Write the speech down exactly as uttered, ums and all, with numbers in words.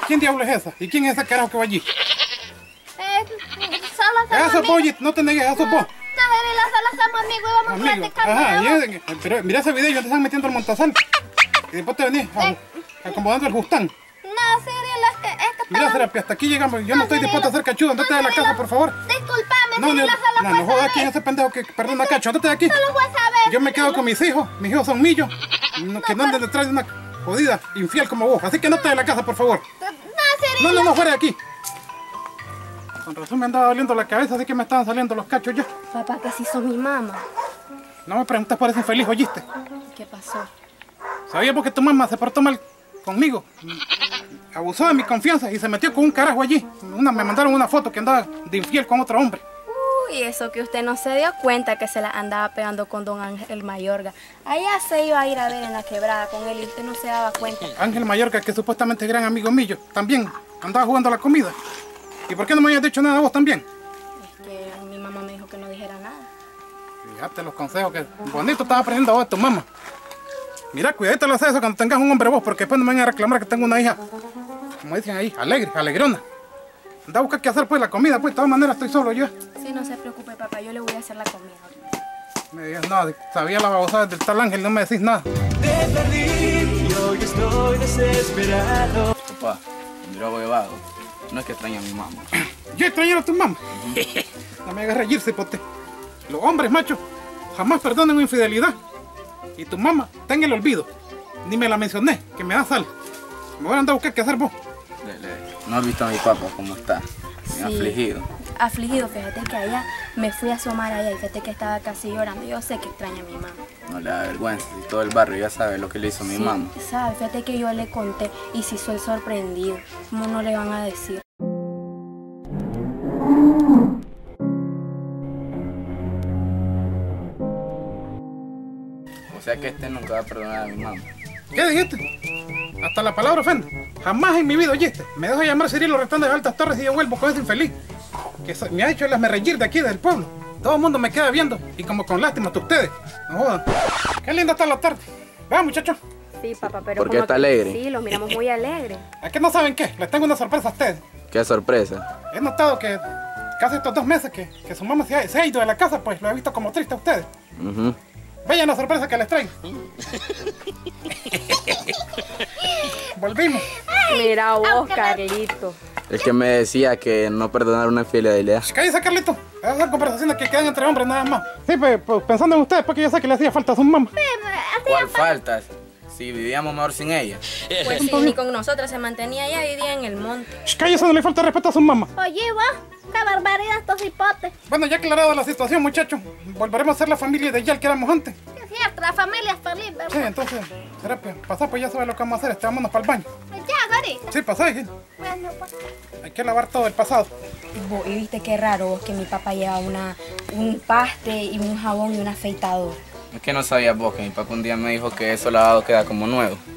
¿Quién diablo es esa? ¿Y quién es ese carajo que va allí? Eh, solo somos Eso, Polly, no te negues, eso, vos. No, Gabriela, solo somos amigos y vamos a platicar. Ajá, y, pero mira ese video, ya te están metiendo el montazal. Y después te venís a, acomodando el justán. No, sí, Gabriela, es que... Es que mira, Serapia, hasta aquí llegamos. Yo no, no estoy dispuesto a hacer cachudo. Andate de la casa, por favor. Disculpame, no, Gabriela, no, solo no, no jodas aquí en ese pendejo que perdona cacho. Andate de aquí. Solo voy a saber. Yo me quedo con mis hijos. Mis hijos son millos. No, que no anden detrás de una jodida infiel como vos. Así que andate de la casa, por favor. No, Gabriela. No, no, no, fuera de aquí. Con razón me andaba doliendo la cabeza, así que me estaban saliendo los cachos ya. Papá, que si sos mi mamá. No me preguntes por ese infeliz, ¿oíste? ¿Qué pasó? ¿Sabías por qué tu mamá se portó mal conmigo? Abusó de mi confianza y se metió con un carajo allí. Una, me mandaron una foto que andaba de infiel con otro hombre. Uy, eso que usted no se dio cuenta que se la andaba pegando con don Ángel Mayorga. Allá se iba a ir a ver en la quebrada con él y usted no se daba cuenta. Ángel Mayorga, que supuestamente es gran amigo mío, también andaba jugando a la comida. ¿Y por qué no me habías dicho nada vos también? Es que mi mamá me dijo que no dijera nada. Fíjate los consejos que bonito estás aprendiendo vos de tu mamá. Mira, cuidadito lo haces eso cuando tengas un hombre vos, porque después no me van a reclamar que tengo una hija, como dicen ahí, alegre, alegrona. Anda a buscar qué hacer pues la comida, pues de todas maneras estoy solo yo. Sí, no se preocupe, papá, yo le voy a hacer la comida. Me digas nada, sabía la babosada del tal Ángel, no me decís nada. Te perdí y hoy estoy desesperado. Papá, mira huevado, no es que extraña a mi mamá. Yo extraño a tu mamá. No me hagas reírse, pote. Los hombres, macho, jamás perdonan una infidelidad. Y tu mamá está en el olvido. Ni me la mencioné, que me da sal. Me voy a andar a buscar qué hacer vos. Lele, ¿no has visto a mi papá cómo está? Me ha Sí. afligido. Afligido, fíjate que allá me fui a asomar allá y fíjate que estaba casi llorando. Yo sé que extraña a mi mamá. No le da vergüenza, si todo el barrio ya sabe lo que le hizo a mi Sí, mamá. sabe, fíjate que yo le conté y si soy sorprendido. ¿Cómo no le van a decir? O sea que este nunca va a perdonar a mi mamá. ¿Qué dijiste? Hasta la palabra ofende. Jamás en mi vida, oíste. Me dejo llamar Cirilo Retán de Altas Torres y yo vuelvo con ese infeliz. Que me ha hecho el reír de aquí del pueblo. Todo el mundo me queda viendo y como con lástima hasta ustedes. No jodan. Qué linda está la tarde. Vean, muchachos. Sí, papá, pero... ¿Por qué como está que- alegre? Sí, lo miramos muy alegre. ¿Es que no saben qué? Les tengo una sorpresa a ustedes. Qué sorpresa. He notado que casi estos dos meses que, que su mamá se ha, se ha ido de la casa, pues lo he visto como triste a ustedes. Uh-huh. Vean la sorpresa que les traigo. Volvimos. Mira vos, aunque me- Carlito. El que me decía que no perdonar una infidelidad. Cállese, Carlito. Esas son conversaciones que quedan entre hombres nada más. Sí, pues, pues pensando en ustedes, porque yo sé que le hacía falta a su mamá. ¿Cuál falta? Si vivíamos mejor sin ella. Pues sí, ni con nosotros se mantenía allá, vivía en el monte. Cállese, no le falta respeto a su mamá. Oye, vos, qué barbaridad estos hipotes. Bueno, ya aclarada la situación, muchachos, volveremos a ser la familia de Yal que éramos antes. Es cierto, la familia es feliz, Sí, ¿verdad? entonces, Serapia, pasá, pues ya sabes lo que vamos a hacer, este, vámonos para el baño. Ya, ahorita. Sí, pasá, hija. Bueno, pues. Hay que lavar todo el pasado. Vos, y viste qué raro vos que mi papá lleva una, un paste y un jabón y un afeitador. Es que no sabías vos que mi papá un día me dijo que eso lavado queda como nuevo.